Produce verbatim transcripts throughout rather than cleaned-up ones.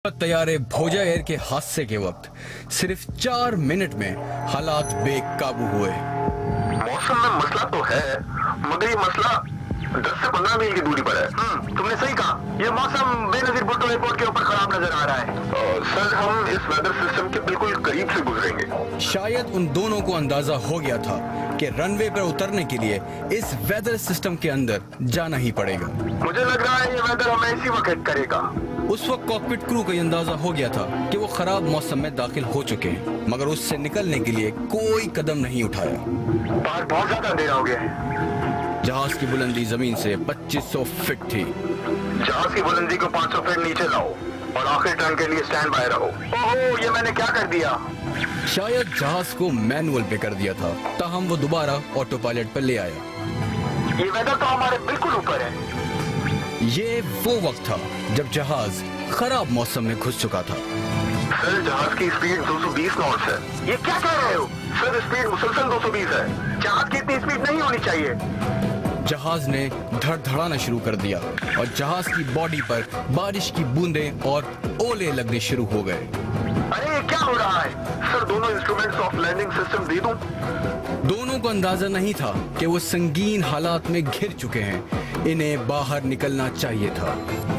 तैयारे भोजा एयर के हादसे के वक्त सिर्फ चार मिनट में हालात बेकाबू हुए। मौसम में मसला तो है, मगर ये मसला दस से पंद्रह मील की दूरी पर है। हम्म, तुमने सही कहा। ये मौसम बेनजीर भुट्टो एयरपोर्ट के ऊपर खराब नजर आ रहा है। और सर, हम इस वेदर सिस्टम के बिल्कुल करीब से गुजरेंगे। शायद उन दोनों को अंदाजा हो गया था कि रनवे पर उतरने के लिए इस वेदर सिस्टम के अंदर जाना ही पड़ेगा। मुझे लग रहा है ये वेदर हमें इसी वक्त हिट करेगा। उस वक्त कॉकपिट क्रू को अंदाजा हो गया था कि वो खराब मौसम में दाखिल हो चुके हैं, मगर उससे निकलने के लिए कोई कदम नहीं उठाया। बाहर बहुत ज्यादा अंधेरा हो गया है। जहाज की बुलंदी जमीन से पच्चीस सौ फीट थी। जहाज की बुलंदी को पाँच सौ फीट नीचे लाओ और आखिरी टर्न के लिए स्टैंड बाय रहो। ओहो, ये मैंने क्या कर दिया? शायद जहाज को मैनुअल पे कर दिया था, ताहम वो दोबारा ऑटो पायलट पर ले आया। ये वेदर तो हमारे बिल्कुल ऊपर है। ये वो वक्त था जब जहाज खराब मौसम में घुस चुका था। सर, जहाज की स्पीड दो सौ बीस नॉट्स है। ये क्या कह रहे हो? सर, स्पीड मुसलसल दो सौ बीस है। जहाज की इतनी स्पीड नहीं होनी चाहिए। जहाज ने धड़धड़ाना शुरू कर दिया और जहाज की बॉडी पर बारिश की बूंदें और ओले लगने शुरू हो गए। अरे, ये क्या हो रहा है? सर, दोनों इंस्ट्रूमेंट्स ऑफ लैंडिंग सिस्टम दे दूं? दोनों को अंदाजा नहीं था कि वो संगीन हालात में घिर चुके हैं। इन्हें बाहर निकलना चाहिए था।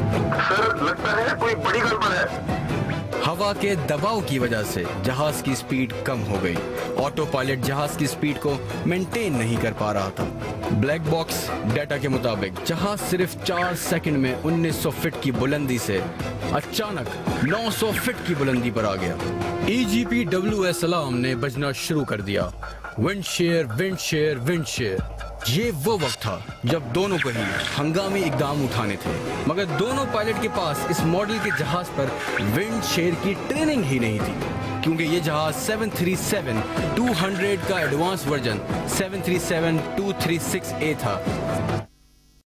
सर, लगता है कोई बड़ी गड़बड़ है। हवा के दबाव की वजह से जहाज की स्पीड कम हो गई। ऑटो पायलट जहाज की स्पीड को मेंटेन नहीं कर पा रहा था। ब्लैक बॉक्स डाटा के मुताबिक जहाज सिर्फ चार सेकंड में उन्नीस सौ फीट की बुलंदी से अचानक नौ सौ फीट की बुलंदी पर आ गया। E G P W S alarm ने बजना शुरू कर दिया। Wind shear, wind shear, wind shear. ये वो वक्त था जब दोनों को ही हंगामी इकदाम उठाने थे, मगर दोनों पायलट के पास इस मॉडल के जहाज पर विंड शेयर की ट्रेनिंग ही नहीं थी, क्योंकि ये जहाज seven three seven two hundred का advance version seven three seven two three six A था।